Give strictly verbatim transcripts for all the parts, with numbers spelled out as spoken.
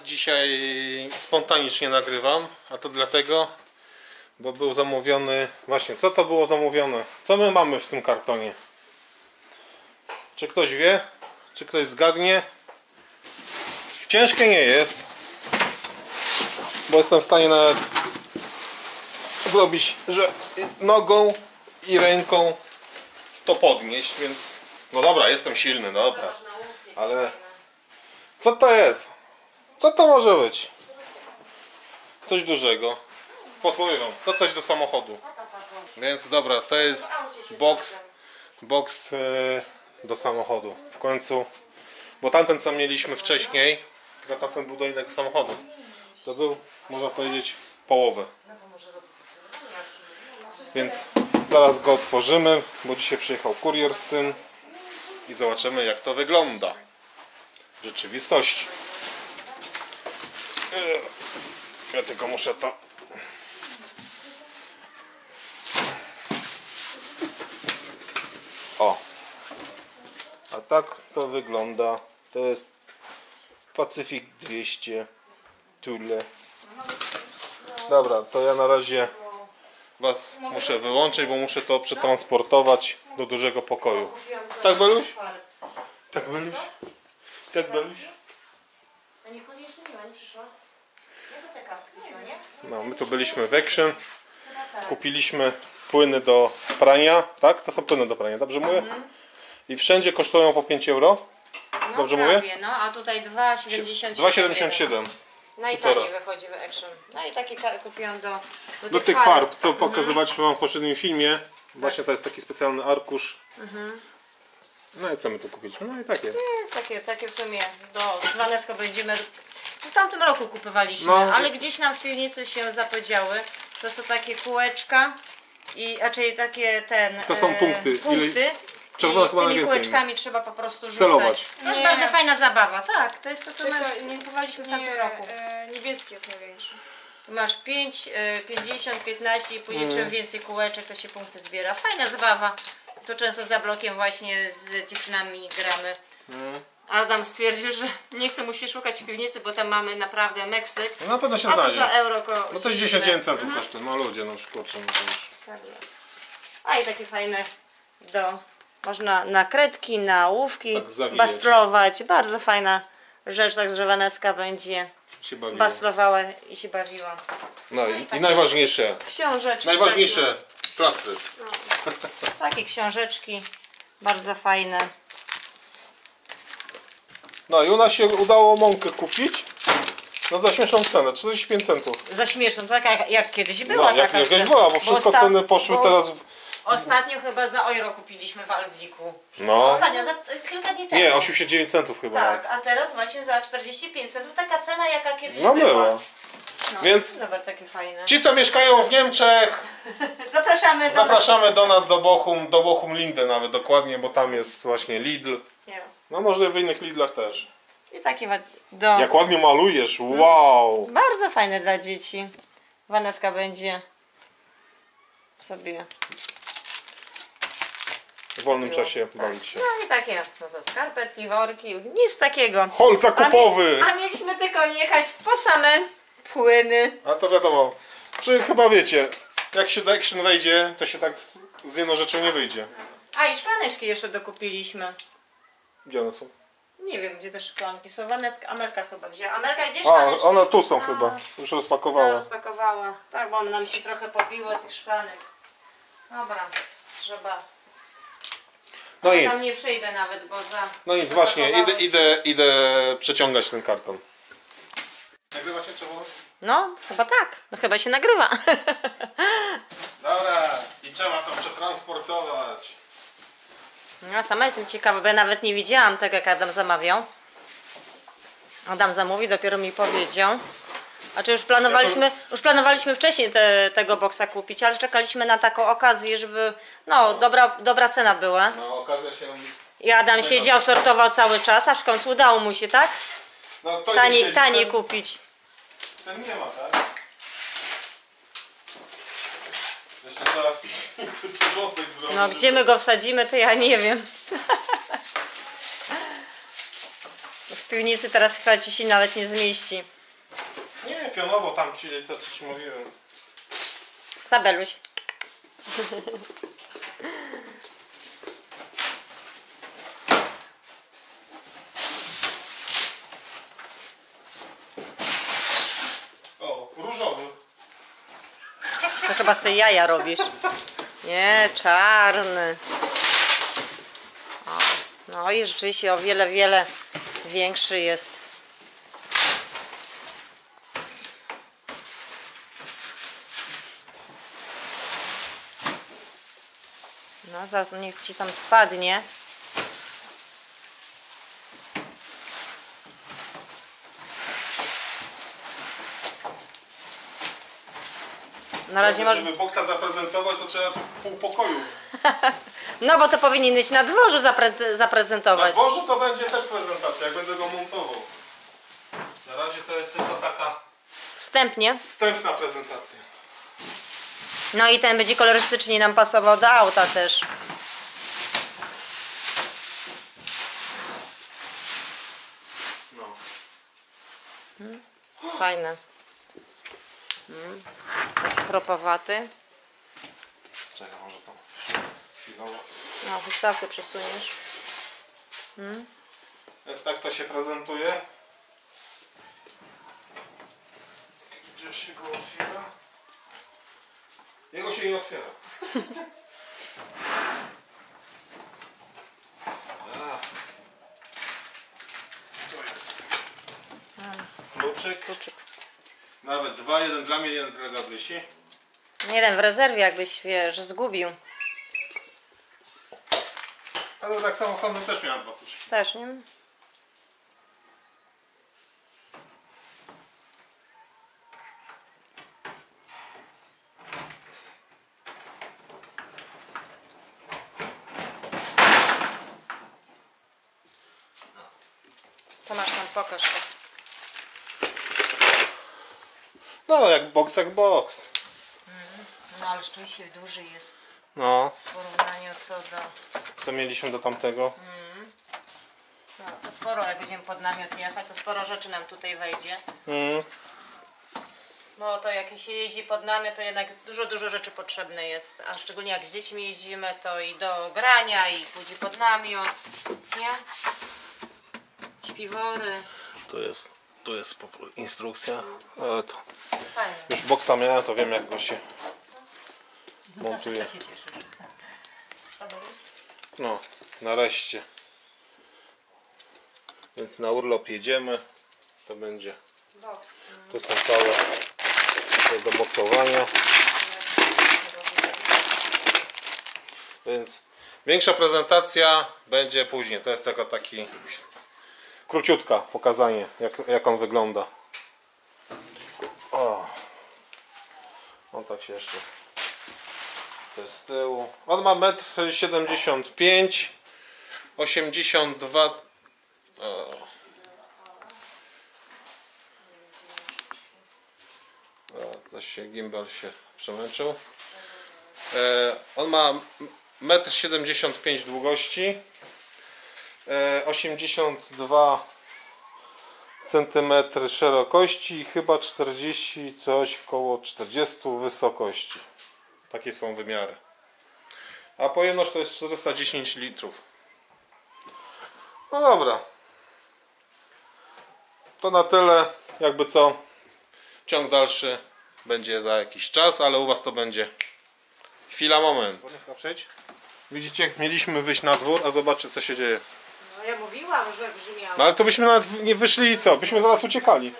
dzisiaj spontanicznie nagrywam, a to dlatego, bo był zamówiony... Właśnie, co to było zamówione? Co my mamy w tym kartonie? Czy ktoś wie? Czy ktoś zgadnie? Ciężkie nie jest, bo jestem w stanie nawet zrobić, że nogą i ręką to podnieść, więc no dobra, jestem silny, dobra, ale co to jest? Co to może być? Coś dużego. Podpowiem wam, to coś do samochodu. Więc dobra, to jest box, box do samochodu. W końcu, bo tamten co mieliśmy wcześniej, tylko tamten był do innego samochodu. To był, można powiedzieć, w połowę. Więc zaraz go otworzymy, bo dzisiaj przyjechał kurier z tym i zobaczymy, jak to wygląda w rzeczywistości. Ja tylko muszę to... O! A tak to wygląda. To jest Pacific dwieście Thule. Dobra, to ja na razie was muszę wyłączyć, bo muszę to przetransportować do dużego pokoju. Tak, Beluś? Tak, Beluś? Tak, Beluś? A Nikoli jeszcze nie ma, nie przyszła? No to te kartki są, nie? No, my tu byliśmy w Action. Kupiliśmy płyny do prania, tak? To są płyny do prania, dobrze mówię? I wszędzie kosztują po pięć euro. No, Dobrze prawie, mówię? no, a tutaj dwa siedemdziesiąt siedem. dwa siedemdziesiąt siedem. Najtaniej wychodzi w Action. No i takie kupiłam do, do, Do tych farb, co pokazywaliśmy wam w poprzednim filmie. Właśnie to jest taki specjalny arkusz. Mhm. No i co my tu kupiliśmy? No i takie. To jest takie, takie w sumie do Wanesko będziemy w tamtym roku kupowaliśmy, No. ale gdzieś nam w piwnicy się zapowiedziały. To są takie kółeczka i raczej takie ten. To są punkty. E, punkty. Ile... Czerwone I chyba tymi najwięcej. kółeczkami trzeba po prostu rzucać. Celować. To jest Nie. bardzo fajna zabawa, tak. To jest to, co my Czekaj, już kupowaliśmy w tamtym Nie, roku. e, niebieski jest największy. Masz pięć, pięćdziesiąt, piętnaście i później Mm. czym więcej kółeczek, to się punkty zbiera. Fajna zabawa. To często za blokiem właśnie z dziewczynami gramy. Mm. Adam stwierdził, że nie chce mu się szukać w piwnicy, bo tam mamy naprawdę Meksyk. No na pewno się A to znajdzie. za euro ko- No to jest siedzimy. dziesięć dziewięć centów Mhm. kosztuje. No ludzie, no już kurczę, no to już. Dobrze. A i takie fajne do... Można na kredki, na ołówki Tak, zawijać. bastlować. Bardzo fajna rzecz, także Waneska będzie Się bawiło. bastrowała i się bawiła. No i, i najważniejsze. Książeczki. Najważniejsze. Plastry. Takie, takie książeczki. Bardzo fajne. No i u nas się udało mąkę kupić. No za śmieszną cenę, trzydzieści pięć centów. Za śmieszną, tak jak, jak kiedyś była. No jak taka jakaś cena. była, bo wszystko osta- ceny poszły bo teraz w... Ostatnio chyba za euro kupiliśmy w Aldiku. No. Ostatnio, za kilka dni temu. Nie, osiemdziesiąt dziewięć centów chyba. Tak, a teraz właśnie za czterdzieści pięć centów taka cena jaka kiedyś No była. była. No, Więc- Zobacz, takie fajne. Ci co mieszkają w Niemczech, Zapraszamy do zapraszamy do nas do Bochum, do Bochum Linde nawet dokładnie, bo tam jest właśnie Lidl. Nie. No może w innych Lidlach też. I takie wa- do... Jak ładnie malujesz, wow! Bardzo fajne dla dzieci. Waneska będzie sobie... W wolnym czasie bawić się. No i takie, no co, skarpetki, worki, nic takiego. Hol zakupowy! A, mi, a mieliśmy tylko jechać po same płyny. A to wiadomo, czy chyba wiecie, jak się do Action wejdzie, to się tak z- z jedną rzeczą nie wyjdzie. A i szklaneczki jeszcze dokupiliśmy. Gdzie one są? Nie wiem, gdzie te szklanki są. Waneska, Amelka chyba wzięła. Amelka, gdzie A, szklaneczki? one tu są A, chyba. Już No, rozpakowała. rozpakowała. Tak, bo nam się trochę pobiło tych szklanek. Dobra, trzeba. No Ale nic. tam nie przyjdę nawet, bo za... No nic, właśnie, idę, zapakowało się. idę, idę przeciągać ten karton. Nagrywa się czemu? No, chyba tak. No chyba się nagrywa. Dobra, i trzeba to przetransportować. Ja sama jestem ciekawa, bo ja nawet nie widziałam tego, jak Adam zamawiał. Adam zamówi, dopiero mi powiedział. A czy już planowaliśmy, już planowaliśmy wcześniej te, tego boksa kupić, ale czekaliśmy na taką okazję, żeby, no, dobra, dobra cena była. No okazja się... I Adam siedział, sortował cały czas, aż w końcu udało mu się, tak? No, kto nie Taniej, siedzi, taniej ten, kupić. ten nie ma, tak? Jeszcze trzeba w piwnicy porządek zrobić. No, gdzie my go wsadzimy, to ja nie wiem. W piwnicy teraz chyba ci się nawet nie zmieści. pionowo tam ci, to co ci mówiłem. Zabeluś. O, różowy. To chyba sobie jaja robisz. Nie, czarny. O, no i rzeczywiście o wiele, wiele większy jest. No, zaraz niech ci tam spadnie. Na razie może... Żeby boksa zaprezentować, to trzeba tu pół pokoju. No bo to powinieneś na dworzu zapre- Na zaprezentować. dworzu to będzie też prezentacja, jak będę go montował. Na razie to jest tylko taka Wstępnie. wstępna prezentacja. No i ten będzie kolorystycznie nam pasował do auta też. No. Fajne. Mm. Taki chropowaty. Czekaj, może tam chwilowo. No, huśtawkę przesuniesz. Więc tak to się prezentuje. Gdzie się go otwiera? Jego się nie otwiera. A. To jest kluczyk. Kluczyk. Nawet dwa, jeden dla mnie, jeden dla Gabrysi. Jeden w rezerwie, jakbyś, wiesz, zgubił. Ale tak samo w tamtym też miałem dwa kluczyki. Też, nie? To masz tam, pokaż to. No, jak box, jak box. No ale rzeczywiście duży jest No, w porównaniu co do... co mieliśmy do tamtego. No, to sporo, jak będziemy pod namiot jechać, to sporo rzeczy nam tutaj wejdzie. Mm. Bo to jak się jeździ pod namiot, to jednak dużo, dużo rzeczy potrzebne jest. A szczególnie jak z dziećmi jeździmy, to i do grania, i później pod namiot, nie? Śpiwory. Tu jest, tu jest po prostu instrukcja. Ale to Fajne. już boksa miałem, to wiem jak go się montuje. Co się cieszysz? Co mówisz? No, nareszcie. Więc na urlop jedziemy. To będzie. Boks. To są całe te do mocowania. Więc większa prezentacja będzie później. To jest tylko taki króciutka pokazanie jak, jak on wygląda. O. On tak się jeszcze. To jest z tyłu. On ma metr siedemdziesiąt pięć, osiemdziesiąt dwa. O. O, to się gimbal się przemęczył. E, on ma metr siedemdziesiąt pięć długości, e, osiemdziesiąt dwa centymetry szerokości i chyba czterdzieści coś, koło czterdzieści wysokości. Takie są wymiary. A pojemność to jest czterysta dziesięć litrów. No dobra. To na tyle. Jakby co, ciąg dalszy będzie za jakiś czas, ale u Was to będzie chwila, moment. Widzicie, mieliśmy wyjść na dwór, a zobaczcie co się dzieje. No ja mówiłam, że grzmiało. No ale to byśmy nawet nie wyszli i co? Byśmy zaraz uciekali.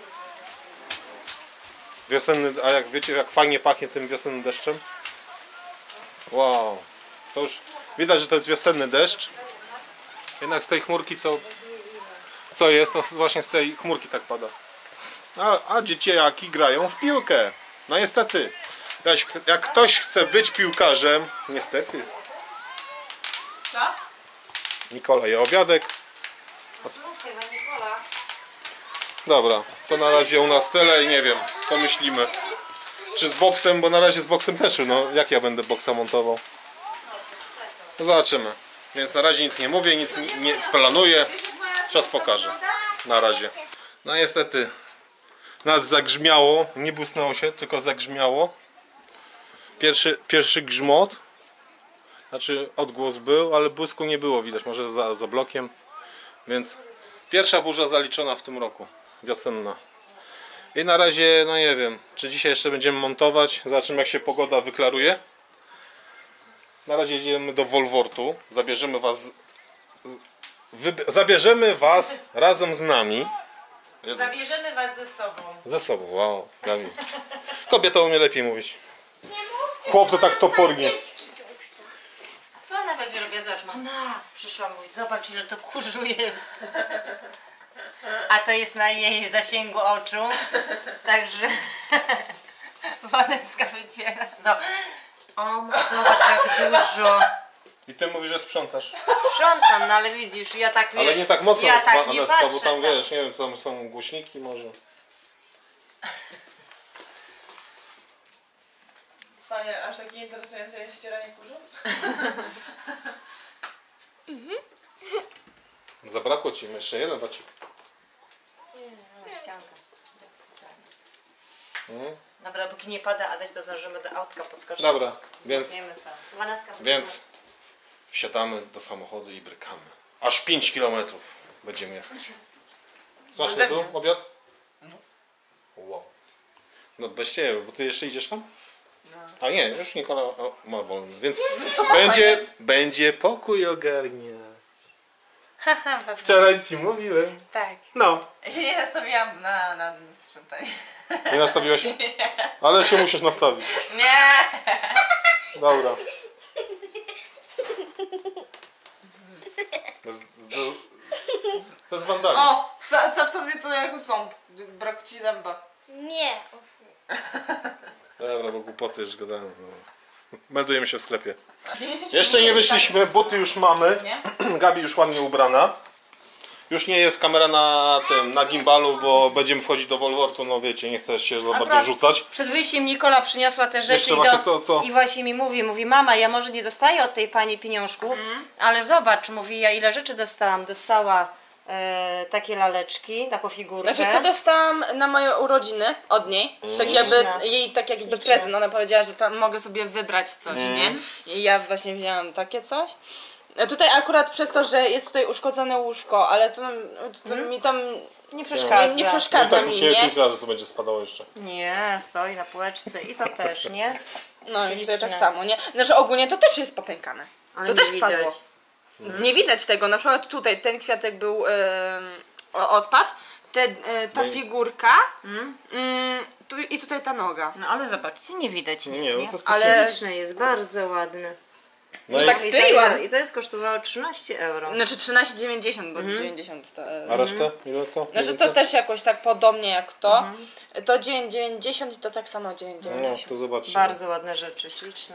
Wiosenny, a jak wiecie, jak fajnie pachnie tym wiosennym deszczem? Wow. To już widać, że to jest wiosenny deszcz. Jednak z tej chmurki co, co jest, to właśnie z tej chmurki tak pada. A, a dzieciaki grają w piłkę. No niestety. Jak, jak ktoś chce być piłkarzem, niestety. Co? Nikola je obiadek. Słówkę, Nikola. Dobra, to na razie u nas tyle i nie wiem, pomyślimy. Czy z boksem, bo na razie z boksem też, no jak ja będę boksa montował? No zobaczymy. Więc na razie nic nie mówię, nic nie, nie planuję. Czas pokaże. Na razie. No niestety Nawet zagrzmiało, nie błysnęło się, tylko zagrzmiało. Pierwszy, pierwszy grzmot. Znaczy odgłos był, ale błysku nie było widać, może za, za blokiem. Więc pierwsza burza zaliczona w tym roku, wiosenna. I na razie, no nie wiem, czy dzisiaj jeszcze będziemy montować. Zobaczymy, jak się pogoda wyklaruje. Na razie jedziemy do Wolwortu. Zabierzemy was, wyb- zabierzemy was razem z nami. Jezu, Zabierzemy was ze sobą. ze sobą, wow, Gabi. Kobieta umie lepiej mówić. Nie mówcie, Chłop to że tak mam topornie. dziecki duże. Co ona będzie robiła? Zobacz, mama przyszła mówić, zobacz ile to kurzu jest. A to jest na jej zasięgu oczu. Także Waneska wyciera. Zobacz. O, zobacz jak dużo. I ty mówisz, że sprzątasz. Sprzątam, no ale widzisz, ja tak wiesz, Ale nie tak mocno, ja tak nie Waneska, patrzę, bo tam tak. wiesz, nie wiem, tam są głośniki może. Panie, aż takie interesujące jest ścieranie kurzu? Zabrakło ci jeszcze jeden wacik. Ścianka. Mhm. Dobra, póki nie pada, Adaś, to zdążymy do autka podskoczyć. Dobra, więc, Zmokniemy cały. Waneska więc wsiadamy do samochodu i brykamy. Aż pięć kilometrów będziemy jechać. Smaczny Ze był mnie. obiad? Wow. No bez ciebie, bo ty jeszcze idziesz tam? A nie, już Nikola o, ma wolny, więc będzie, będzie pokój ogarnia. Wczoraj ci mówiłem. Tak. No. Ja nie nastawiłam na, na sprzątanie. Nie nastawiłaś się? Ale się musisz nastawić. Nie! Dobra. Z, z, to jest wandalizm. O! Staw sobie to jako ząb. Brak ci zęba. Nie. Dobra, bo głupoty już gadałem. No. Meldujemy się w sklepie. Jeszcze nie wyszliśmy, buty już mamy. Nie? Gabi już ładnie ubrana. Już nie jest kamera na tym, na gimbalu, bo będziemy wchodzić do Wolwortu, no wiecie, nie chcę się za bardzo Akurat rzucać. Przed wyjściem Nikola przyniosła te rzeczy Jeszcze i, właśnie do, to, co- i właśnie mi mówi, mówi mama, ja może nie dostaję od tej pani pieniążków, ale zobacz, mówi, ja ile rzeczy dostałam. Dostała e, takie laleczki na pofigurkę. Znaczy to dostałam na moje urodziny od niej. Tak jakby Śliczne. jej tak jakby Śliczne. prezent. Ona powiedziała, że tam mogę sobie wybrać coś, nie? I ja właśnie wzięłam takie coś. A tutaj akurat przez to, że jest tutaj uszkodzone łóżko, ale to, to mi tam Nie przeszkadza. nie, nie przeszkadza tak, u mi, Ciebie nie? pięć razy to będzie spadało jeszcze. Nie, stoi na półeczce i to też, nie? No i tutaj Śliczne. tak samo, nie? Znaczy ogólnie to też jest popękane. Ale To nie też widać. spadło. Nie widać tego, na przykład tutaj ten kwiatek był em, o- odpadł, te, e, ta No i- figurka mm, tu, i tutaj ta noga. No ale zobaczcie, nie widać nic, Nie, nie? no to jest Ale- Śliczne jest, bardzo ładne. No i tak I to, skleiłam. jest, I to jest kosztowało trzynaście euro. Znaczy trzynaście dziewięćdziesiąt, bo dziewięćdziesiąt to... e, a resztę? Ile to? Mniej Znaczy to więcej? też jakoś tak podobnie jak to. To dziewięć dziewięćdziesiąt i to tak samo dziewięć No, dziewięćdziesiąt. to zobaczcie. Bardzo ładne rzeczy, śliczne.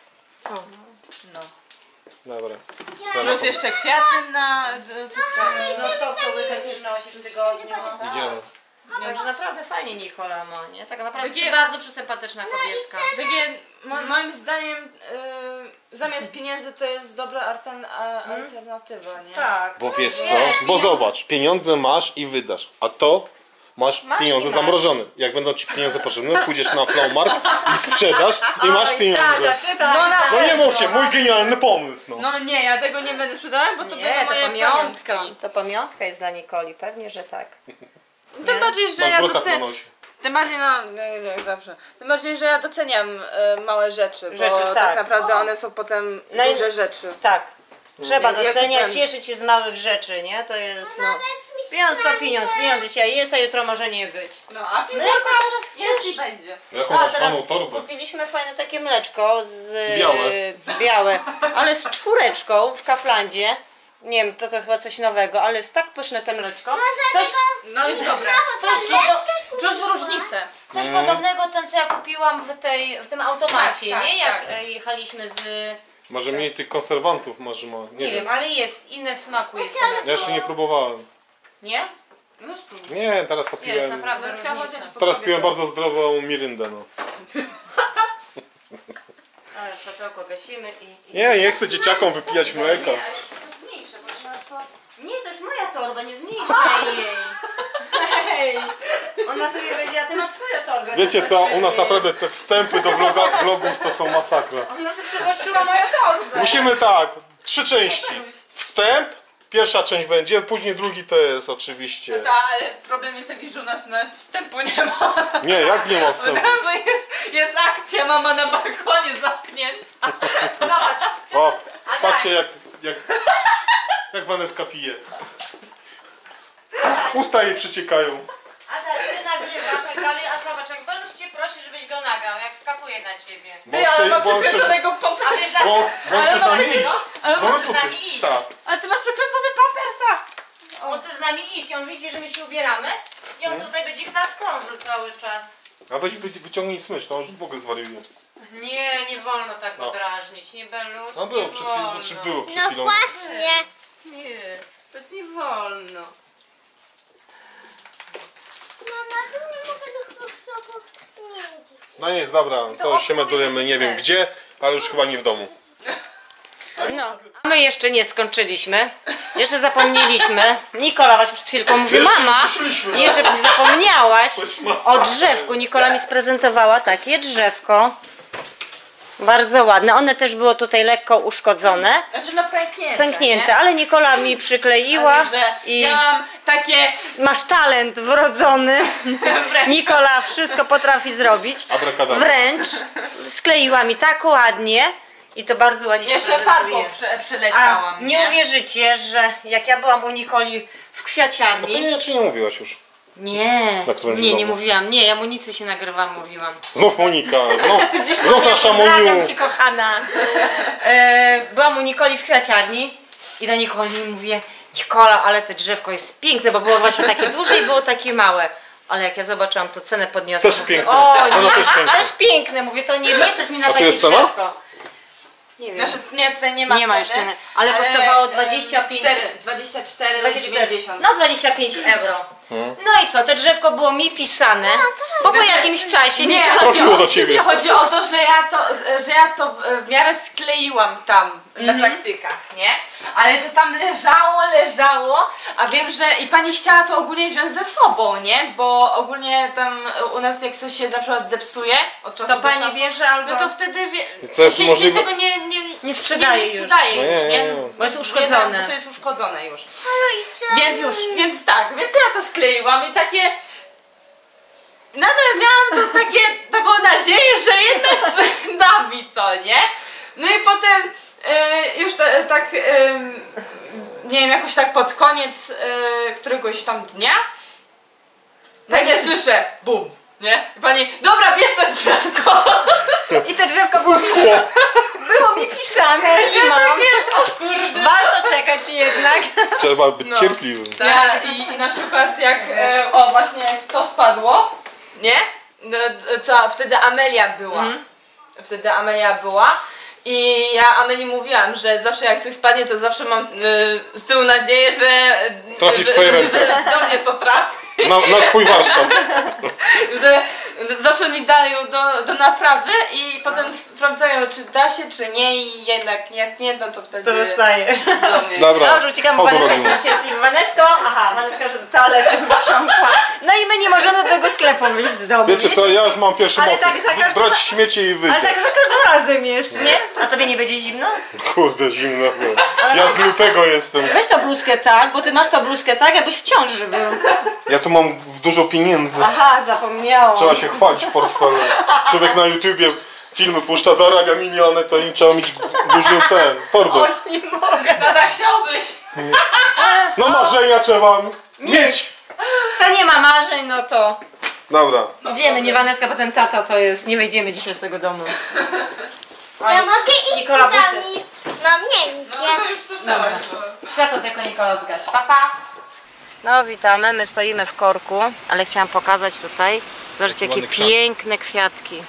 No. Dobra. Plus jeszcze kwiaty na... No stop, to weekend trzymałaś już w tygodniu. Idziemy. Więc naprawdę fajnie Nikola ma, nie? Tak naprawdę Takie- jest bardzo przysympatyczna kobietka. Takie, mo, moim zdaniem, y, zamiast pieniędzy to jest dobra altern, a, alternatywa, nie? Tak. Bo wiesz co? Wiesz, Bo zobacz, pieniądze masz i wydasz, a to masz, Masz pieniądze i masz. zamrożone. Jak będą ci pieniądze potrzebne, pójdziesz na Flowmark i sprzedasz i masz pieniądze. ty tak, No, na- No nie mówcie, mój genialny pomysł. No. No nie, ja tego nie będę sprzedawała, bo to Nie, będą to moje pamiątka. pamiątki. To pamiątka jest dla Nikoli, pewnie, że tak. Tym bardziej, że Masz ja blokad na doceniam... nosie. Tym bardziej, no, nie, jak zawsze. Tym bardziej, że ja doceniam e, małe rzeczy, bo Rzeczy, tak. tak. naprawdę one są potem No i- duże rzeczy. Tak. Trzeba Ja- ja doceniać, doceniam. cieszyć się z małych rzeczy, nie? To jest... No. Pieniądz to pieniądz, pieniądz dzisiaj jest, a jutro może nie być. No, a Mleko teraz jest chcesz? i będzie. Jaką A masz teraz fajną torbę? kupiliśmy fajne takie mleczko z... Białe. Białe. Ale z czwóreczką w Kaflandzie. Nie wiem, to, to chyba coś nowego, ale jest tak pyszne te mleczko. Coś, No jest dobre. coś, co, Czuć różnicę. coś podobnego ten, co ja kupiłam w, tej, w tym automacie, Tak, tak, nie? Jak tak. e, jechaliśmy z... Może mniej tych konserwantów, może ma. Nie, Nie wiem. wiem, ale jest, inne w smaku jest to Ja mleczko. jeszcze nie próbowałem. Nie? No spróbuj. Nie, teraz to Jest piłem. naprawdę Mleczka różnica. chociaż Teraz piłem bardzo zdrową miryndę, no. Ale światełko gasimy i... i... Nie, nie chcę dzieciakom wypijać mleka. Nie, ale jeszcze to zmniejszę, bo masz to... Nie, to jest moja torba, nie zmniejszaj jej. Hej! Ona sobie będzie, a ty masz swoją torbę. Wiecie co, u nas naprawdę te wstępy do vloga, vlogów to są masakra. Ona sobie przewłaszczyła moją torbę. Musimy tak, trzy części. Wstęp, pierwsza część będzie, później drugi to jest oczywiście. Tak, ale problem jest taki, że u nas na wstępu nie ma. Nie, jak nie ma Od wstępu? razu jest, jest akcja, mama na balkonie zamknięta. Zobacz. O, patrzcie jak, jak, jak Waneska pije. Usta jej przeciekają. Ada, ty nagrywasz tak dalej, a zobacz, jak Beluś cię prosi, żebyś go nagrał, jak wskakuje na ciebie. Bo Ty, ale chce- mam bo chce- przekręconego A pampersa. wiesz bo, dlaczego? bo on chce z nami Ale iść. ale Bo my chce z nami tutaj- iść. Tak. Ale ty masz przekręcony pampersa. On chce z nami iść i on widzi, że my się ubieramy i on tutaj będzie nas krążył cały czas. A weź wy, wyciągnij smycz, to on już w ogóle zwariuje. Nie, nie wolno tak No. podrażnić, nie Beluś, No było nie przed wolno. chwilą, czy było przed No chwilą. właśnie. Nie, to jest nie wolno. Mama, tu nie mogę do chłopców. Nie. No nie jest, dobra, to już się medujemy nie wiem gdzie, ale już chyba nie w domu. No, a my jeszcze nie skończyliśmy. Jeszcze zapomnieliśmy. Nikola właśnie przed chwilką mówi, Wiesz, mama, wyszliśmy. jeszcze nie zapomniałaś To jest masakra. o drzewku. Nikola mi sprezentowała takie drzewko. Bardzo ładne. One też było tutaj lekko uszkodzone. Znaczy no pęknięte. Pęknięte, ale Nikola mi przykleiła Ale że i ja mam takie masz talent wrodzony. Nikola wszystko potrafi zrobić. Abracadabra. Wręcz skleiła mi tak ładnie i to bardzo ładnie się jeszcze prezentuje. farbą prze, A przeleciałam. nie uwierzycie, że jak ja byłam u Nikoli w To kwiaciarni. nie, czy nie mówiłaś już? Nie, Na którymś nie, nie domu. mówiłam. Nie, ja Monicy się nagrywam, mówiłam. Znów Monika, znów, Gdzieś znów nasza Moniu. Pozdrawiam cię, kochana. E, byłam u Nikoli w kwiaciarni i do Nikoli mówię, Nikola, ale to drzewko jest piękne, bo było właśnie takie duże i było takie małe. Ale jak ja zobaczyłam, to cenę podniosłam. Też Mówię, piękne. O Ono nie, też piękne. ależ piękne. Mówię, to nie, nie stać mi na A tu takie jest cena? drzewko. Nie wiem. Znaczy, nie, tutaj nie ma Nie ma ceny, jeszcze ceny, ale kosztowało dwadzieścia pięć. cztery, dwadzieścia cztery, dwadzieścia cztery, dziewięćdziesiąt. no dwadzieścia pięć euro. No i co, to drzewko było mi pisane, bo po jakimś czasie Nie, nie. chodzi Trafiło o, do ciebie. chodzi o to, że ja to, że ja to w, w miarę skleiłam tam na praktykach, nie? Ale to tam leżało, leżało, a wiem, że i pani chciała to ogólnie wziąć ze sobą, nie? Bo ogólnie tam u nas jak coś się na przykład zepsuje od czasu To do pani czasu, bierze albo no to wtedy wie, Co jest się, możliwe- się tego nie, nie, Nie sprzedaje nie, już. sprzedaje No już, nie, nie? nie, nie. Bo jest uszkodzone. Bo to jest uszkodzone już. No i co? Więc już, więc tak, więc ja to skleiłam i takie. Nadal miałam to takie, taką nadzieję, że jednak coś da mi to, nie? No i potem e, już to, tak, e, nie wiem, jakoś tak pod koniec e, któregoś tam dnia nagle słyszę bum, nie? I pani, dobra, bierz to drzewko. I to drzewko było, było mi pisane i mam. O kurde. Warto czekać jednak. Trzeba być No. cierpliwym. Ja, i, I na przykład jak, e, o właśnie jak to spadło, nie? No, co, wtedy Amelia była. Wtedy Amelia była. I ja Ameli mówiłam, że zawsze jak coś spadnie, to zawsze mam e, z tyłu nadzieję, że, Trafi w że, twoje że, ręce. że do mnie to trafi. Na, na twój warsztat. Że zawsze mi dają do, do naprawy i potem sprawdzają, czy da się, czy nie, i jednak jak nie, no to wtedy To dostajesz. do mnie. Dobra. Dobrze, uciekamy, bo chodź do Waneska rogu. się niecierpliwi. Wanesko, aha, Waneska, że do toalety wsiąkła. No i my nie możemy do tego sklepu wyjść z domu. Wiecie co, ja już mam pierwszy Ale motyw. tak za każdym Brać ra- śmiecie i wyjść. Ale tak za każdym razem jest, nie? A tobie nie będzie zimno? Kurde, zimno było. Ja z lutego jestem. Weź tą bluzkę tak, bo ty masz tą bluzkę tak, jakbyś w ciąży był. Ja tu mam dużo pieniędzy. Aha, zapomniałam. Trzeba się chwalić portfelem. Człowiek na YouTubie filmy puszcza, zarabia miliony, to im trzeba mieć duży ten, torbę. Oj, nie mogę. No tak chciałbyś. No marzenia trzeba mieć. To nie ma marzeń, no to Dobra. idziemy, nie Waneska, potem tata to jest. Nie wyjdziemy dzisiaj z tego domu. Ja mogę iść Nikola, z budami. Mam No miękkie. to już sprzedałaś. Światło tylko Nikola zgaś. Papa. No witamy, my stoimy w korku, ale chciałam pokazać tutaj. Zobaczcie, jakie Ładny krzak. piękne kwiatki.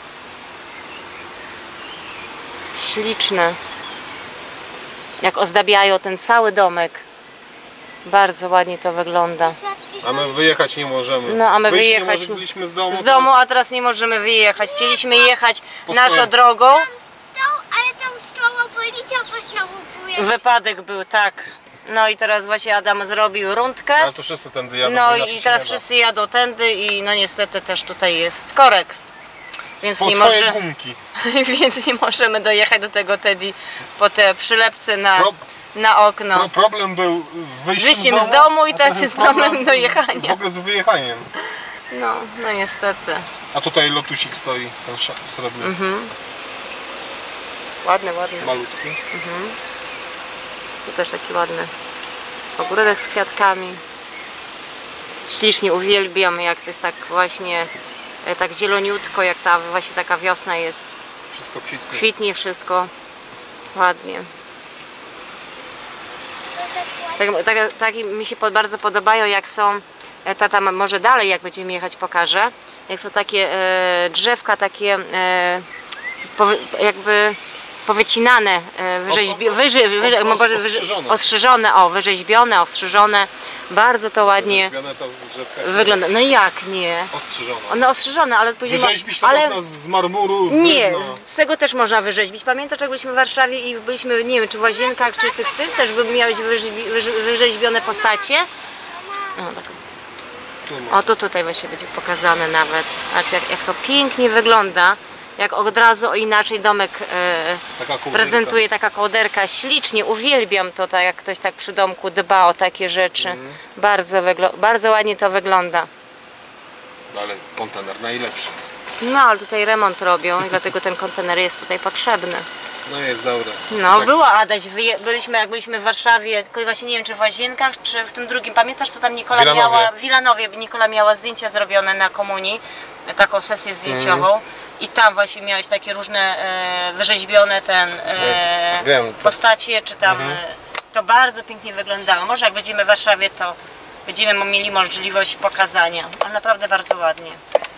Śliczne. Jak ozdabiają ten cały domek. Bardzo ładnie to wygląda. A my wyjechać nie możemy. No, a my Wyjść wyjechać Nie może, byliśmy z domu. Z domu, a teraz nie możemy wyjechać. Chcieliśmy jechać Po naszą swoim. drogą. Tą, ale tam stała policja, bo znowu byłem. Wypadek był, tak. No i teraz właśnie Adam zrobił rundkę. Ale to wszyscy tędy jadą. No bo inaczej i się teraz nie da. wszyscy jadą tędy i no niestety też tutaj jest korek. Więc Po nie, twoje może, gumki. więc nie możemy dojechać do tego Teddy po te przylepce na, Pro- na okno. Pro, problem był z wyjściem, Wyjściem z domu i a teraz jest problem z- dojechania. W ogóle z wyjechaniem. No, no niestety. A tutaj lotusik stoi, ten sz- srebrny, Mhm. Ładny, ładny. malutki. Tu też taki ładny ogródek z kwiatkami. Ślicznie uwielbiam, jak to jest tak właśnie e, tak zieloniutko, jak ta właśnie taka wiosna jest. Wszystko kwitnie. Kwitnie wszystko. Ładnie. Tak, tak, tak mi się pod, bardzo podobają, jak są, e, ta, tam może dalej, jak będziemy jechać, pokażę, jak są takie e, drzewka, takie e, powy, jakby powycinane, e, wyrzeźbi, wyży, wyży, os- może wyży, ostrzyżone. ostrzyżone, o, wyrzeźbione, ostrzyżone. Bardzo to ładnie Zbiane to z drzewka. wygląda. No jak nie? Ostrzyżone. One ostrzyżone, ale później... ma- Wyrzeźbić to ale... można z marmuru, z Nie, drewna. z tego też można wyrzeźbić. Pamiętasz, jak byliśmy w Warszawie i byliśmy, nie wiem, czy w Łazienkach, czy tych, tych też by miałeś wyrzeźbi, wyrze- wyrzeźbione postacie. O, tak. Tu ma. O, to tutaj właśnie będzie pokazane nawet. Patrzcie, jak, jak to pięknie wygląda. Jak od razu inaczej domek e, Taka kołderka. prezentuje taka kołderka. Ślicznie, uwielbiam to, tak jak ktoś tak przy domku dba o takie rzeczy. Mhm. Bardzo, wyglo- bardzo ładnie to wygląda. No ale kontener najlepszy. No, ale tutaj remont robią i dlatego ten kontener jest tutaj potrzebny. No jest dobre. No, Tak. była Adaś, wyje- byliśmy jak byliśmy w Warszawie, tylko właśnie nie wiem, czy w Łazienkach, czy w tym drugim. Pamiętasz, co tam Nikola Wilanowie. miała? W Wilanowie Nikola miała zdjęcia zrobione na komunii, taką sesję zdjęciową. Mhm. I tam właśnie miałeś takie różne e, wyrzeźbione ten e, Wiem, to- postacie, czy tam Mhm. e, to bardzo pięknie wyglądało. Może jak będziemy w Warszawie, to będziemy mieli możliwość pokazania, ale naprawdę bardzo ładnie.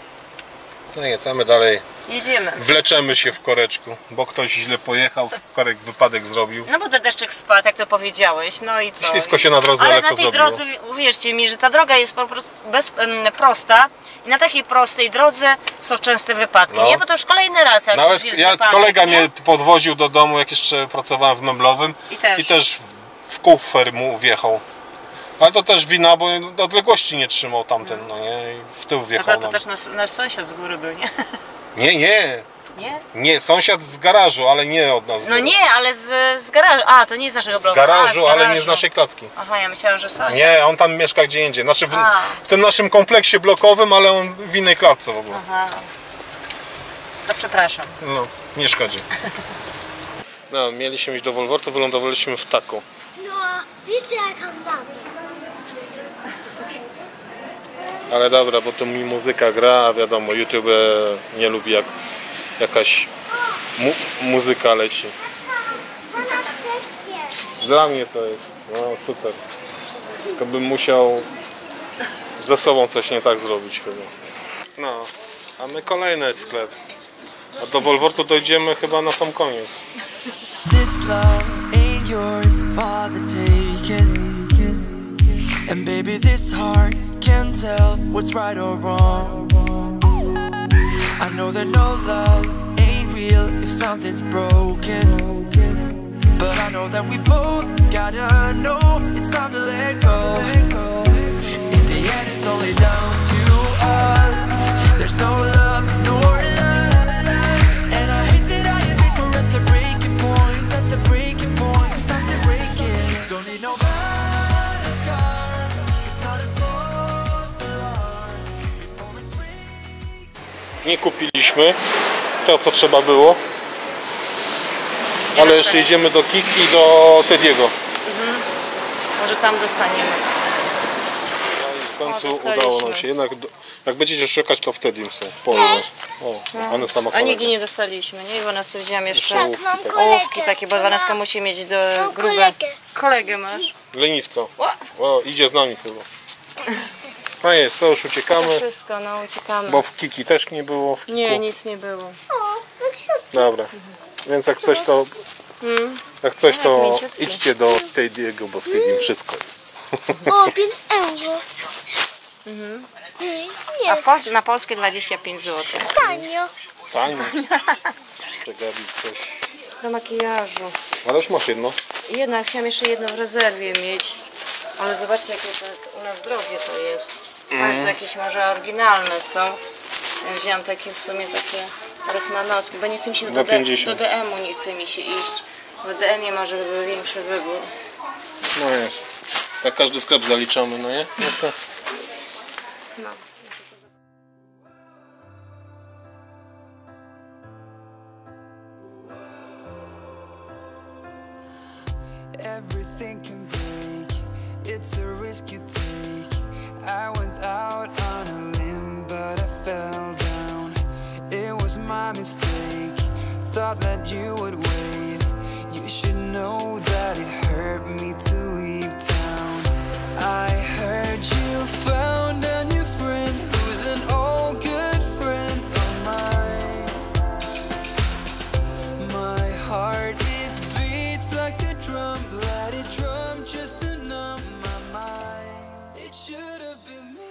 No nie, co my dalej? Jedziemy. Wleczemy się w koreczku, bo ktoś źle pojechał, korek wypadek zrobił. No bo ten deszczyk spadł, jak to powiedziałeś, no i co? Ślisko się na drodze Ale lekko na tej zrobiło. drodze, uwierzcie mi, że ta droga jest po prostu bez, em, prosta i na takiej prostej drodze są częste wypadki, No. nie? Bo to już kolejny raz, jak Nawet już jest ja, wypadek, kolega nie? mnie podwoził do domu, jak jeszcze pracowałem w meblowym I też. i też w, w kufer mu wjechał. Ale to też wina, bo odległości nie trzymał tamten, no nie, i w tył wjechał Akurat to nam. też nasz, nasz sąsiad z góry był, nie? Nie, nie, Nie? nie, sąsiad z garażu, ale nie od nas. No był. nie, ale z, z garażu. A, to nie z naszego Z bloku. garażu, A, z ale nie garażu. z naszej klatki. Aha, ja myślałam, że sąsiad. Nie, on tam mieszka gdzie indziej. Znaczy w, A. w tym naszym kompleksie blokowym, ale on w innej klatce w ogóle. Aha. To przepraszam. No, nie szkodzi. No, mieliśmy iść do Wolwortu, wylądowaliśmy w Taku. No, wiecie jaka mam. Ale dobra, bo tu mi muzyka gra, a wiadomo, YouTube nie lubi jak jakaś mu muzyka leci. To na przecież. Dla mnie to jest, no super. Tylko bym musiał ze sobą coś nie tak zrobić chyba. No, a my kolejny sklep. A do Wolwortu dojdziemy chyba na sam koniec. This love ain't yours for the taking. And baby, this heart can't tell what's right or wrong. I know that no love ain't real if something's broken. But I know that we both gotta know it's time to let go. In the end, it's only down to us. There's no love, nor love. And I hate that I admit we're at the breaking point. At the breaking point, time to break it. Don't need no violent scars. It's not a false alarm. Before it's break. Nie kupiliśmy to, co trzeba było. Ale jeszcze idziemy do Kiki i do Tediego. Może tam dostaniemy. No i w końcu O, dostaliśmy. udało nam się. Jednak do, jak będziecie szukać, to w Tedim są. Powiem. O, one sama A kolega. nigdzie nie dostaliśmy, nie? Bo nas wziąłem jeszcze Jeszcze Tak, mam tak. kolegę. ołówki takie, bo Waneska musi mieć do Mam grube. kolegę. Kolegę masz? Leniwca. Ła! O, idzie z nami chyba. No jest, to już uciekamy. Wszystko, no uciekamy. Bo w Kiki też nie było. W Kiku. Nie, nic nie było. O, jak się Dobra. Więc jak coś to. Mm. Jak coś Jak to mięciutkie. idźcie do Tediego, bo w Tedim wszystko jest. O, pięć euro. Mhm. Nie, A po, na polskie dwadzieścia pięć złotych. tanio. Fajnie. Przegabić coś. Do makijażu. Ale już masz jedno. Jednak chciałam jeszcze jedno w rezerwie mieć. Ale zobaczcie, jakie to u nas drogie to jest. Mm. Jakieś może oryginalne są. Ja wzięłam takie w sumie takie rosmanowskie, bo nie chce mi się do, D, do D M u nie chce mi się iść. W D M ie może by był większy wybór. No jest. Tak każdy sklep zaliczamy, no nie? No. Everything can break, it's a risk you take. I went out on a limb, but I fell down. It was my mistake, thought that you would wait. You should know that it hurt me to leave town. I heard you found a new friend who's an old good friend of mine. My heart, it beats like a drum. Let it drum just to numb my mind. It should have been me.